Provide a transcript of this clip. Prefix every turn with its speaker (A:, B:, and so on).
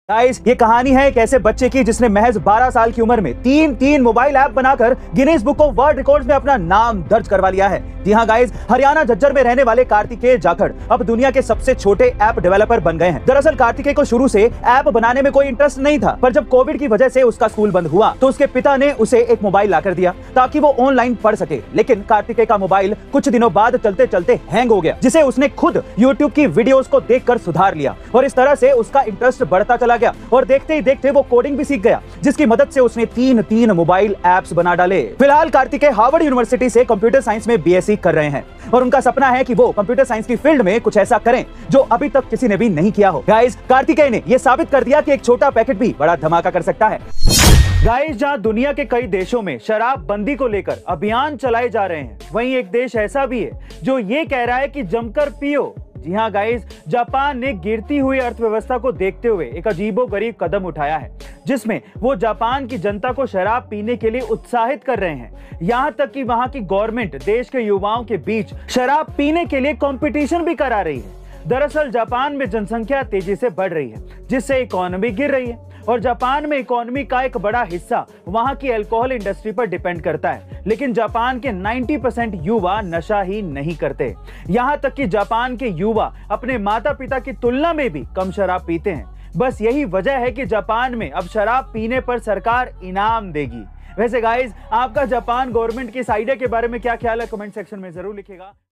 A: Guys, ये कहानी है एक ऐसे बच्चे की जिसने महज 12 साल की उम्र में तीन मोबाइल ऐप बनाकर Guinness book of world records में अपना नाम दर्ज करवा लिया है। जी हाँ गाइस, हरियाणा झज्जर में रहने वाले कार्तिकेय जाखड़ अब दुनिया के सबसे छोटे ऐप डेवलपर बन गए हैं। दरअसल कार्तिकेय को शुरू से ऐप बनाने में कोई इंटरेस्ट नहीं था, पर जब कोविड की वजह से उसका स्कूल बंद हुआ तो उसके पिता ने उसे एक मोबाइल लाकर दिया ताकि वो ऑनलाइन पढ़ सके। लेकिन कार्तिकेय का मोबाइल कुछ दिनों बाद चलते चलते हैंग हो गया, जिसे उसने खुद यूट्यूब की वीडियोस को देखकर सुधार लिया और इस तरह से उसका इंटरेस्ट बढ़ता चला गया और देखते ही देखते वो कोडिंग भी सीख गया, जिसकी मदद से उसने तीन मोबाइल ऐप्स बना डाले। फिलहाल कार्तिकेय हार्वर्ड यूनिवर्सिटी से कंप्यूटर साइंस में बीएससी कर रहे हैं और उनका सपना है कि वो कंप्यूटर साइंस की फील्ड में कुछ ऐसा करें जो अभी तक किसी ने भी नहीं किया हो। गाइस, कार्तिकेय ने यह साबित कर दिया कि एक छोटा पैकेट भी बड़ा धमाका कर सकता है। गाइस, जहां दुनिया के कई देशों में शराब बंदी को लेकर अभियान चलाए जा रहे हैं, वहीं एक देश ऐसा भी है जो ये कह रहा है कि जमकर पियो। जी हाँ गाइस, जापान ने गिरती हुई अर्थव्यवस्था को देखते हुए एक अजीबोगरीब कदम उठाया है, जिसमें वो जापान की जनता को शराब पीने के लिए उत्साहित कर रहे हैं। यहाँ तक कि वहाँ की गवर्नमेंट देश के युवाओं के बीच शराब पीने के लिए कंपटीशन भी करा रही है। दरअसल जापान में जनसंख्या तेजी से बढ़ रही है, जिससे इकोनॉमी गिर रही है और जापान में इकोनॉमी का एक बड़ा हिस्सा वहां की अल्कोहल इंडस्ट्री पर डिपेंड करता है। लेकिन जापान के 90% युवा नशा ही नहीं करते। यहां तक कि जापान के युवा अपने माता पिता की तुलना में भी कम शराब पीते हैं। बस यही वजह है कि जापान में अब शराब पीने पर सरकार इनाम देगी। वैसे गाइस, आपका जापान गवर्नमेंट की इस आइडिया के बारे में क्या ख्याल है, कमेंट सेक्शन में जरूर लिखिएगा।